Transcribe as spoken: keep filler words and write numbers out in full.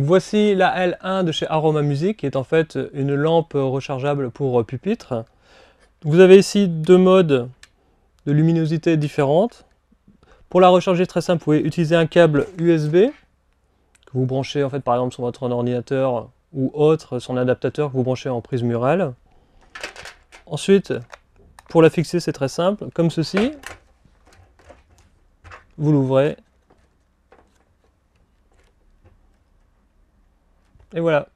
Donc voici la L un de chez Aroma Music, qui est en fait une lampe rechargeable pour pupitre. Vous avez ici deux modes de luminosité différentes. Pour la recharger, très simple, vous pouvez utiliser un câble U S B que vous branchez en fait par exemple sur votre ordinateur ou autre, son adaptateur que vous branchez en prise murale. Ensuite, pour la fixer, c'est très simple, comme ceci. Vous l'ouvrez. Et voilà.